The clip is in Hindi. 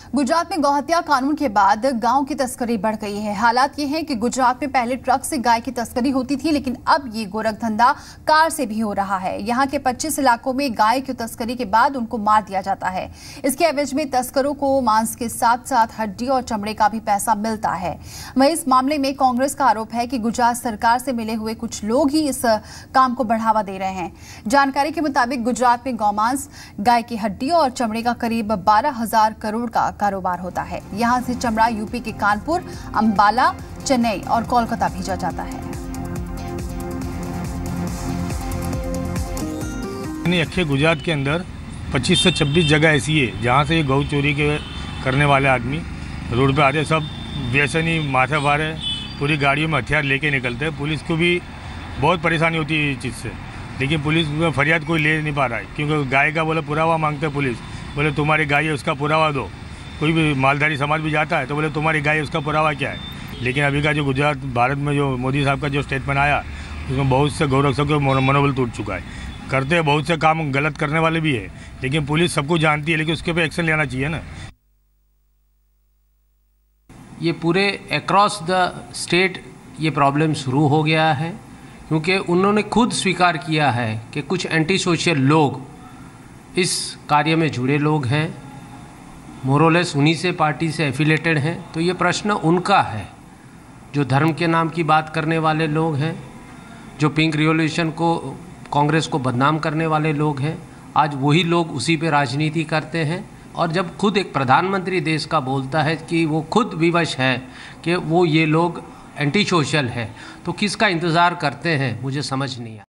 गुजरात में गौहत्या कानून के बाद गांव की तस्करी बढ़ गई है। हालात ये हैं कि गुजरात में पहले ट्रक से गाय की तस्करी होती थी, लेकिन अब ये गोरख धंधा कार से भी हो रहा है। यहाँ के 25 इलाकों में गाय की तस्करी के बाद उनको मार दिया जाता है। इसके एवज में तस्करों को मांस के साथ साथ हड्डी और चमड़े का भी पैसा मिलता है। वहीं इस मामले में कांग्रेस का आरोप है कि गुजरात सरकार से मिले हुए कुछ लोग ही इस काम को बढ़ावा दे रहे हैं। जानकारी के मुताबिक गुजरात में गौमांस, गाय की हड्डी और चमड़े का करीब 12,000 करोड़ का कारोबार होता है। यहां से चमड़ा यूपी के कानपुर, अंबाला, चेन्नई और कोलकाता भेजा जाता है। अक्षय गुजरात के अंदर 25 से 26 जगह ऐसी है जहां से ये गौ चोरी के करने वाले आदमी रोड पे आते, सब व्यसनी माथे वारे पूरी गाड़ियों में हथियार लेके निकलते हैं। पुलिस को भी बहुत परेशानी होती है इस चीज़ से, लेकिन पुलिस में फरियाद कोई ले नहीं पा रहा है, क्योंकि गाय का बोले पुरावा मांगते हैं पुलिस। बोले तुम्हारी गाय है उसका पुरावा दो। कोई भी मालधारी समाज भी जाता है तो बोले तुम्हारी गाय है उसका पुरावा क्या है। लेकिन अभी का जो गुजरात भारत में जो मोदी साहब का जो स्टेटमेंट आया, उसमें बहुत से गौरक्षकों का मनोबल टूट चुका है। करते हैं बहुत से काम गलत करने वाले भी है, लेकिन पुलिस सबको जानती है, लेकिन उसके पे एक्शन लेना चाहिए ना। ये पूरे अक्रॉस द स्टेट ये प्रॉब्लम शुरू हो गया है, क्योंकि उन्होंने खुद स्वीकार किया है कि कुछ एंटी सोशल लोग इस कार्य में जुड़े लोग हैं, मोरलेस उन्हीं से पार्टी से एफिलेटेड हैं। तो ये प्रश्न उनका है, जो धर्म के नाम की बात करने वाले लोग हैं, जो पिंक रिवॉल्यूशन को, कांग्रेस को बदनाम करने वाले लोग हैं। आज वही लोग उसी पे राजनीति करते हैं। और जब खुद एक प्रधानमंत्री देश का बोलता है कि वो खुद विवश है कि वो ये लोग एंटी सोशल है, तो किसका इंतज़ार करते हैं, मुझे समझ नहीं आता।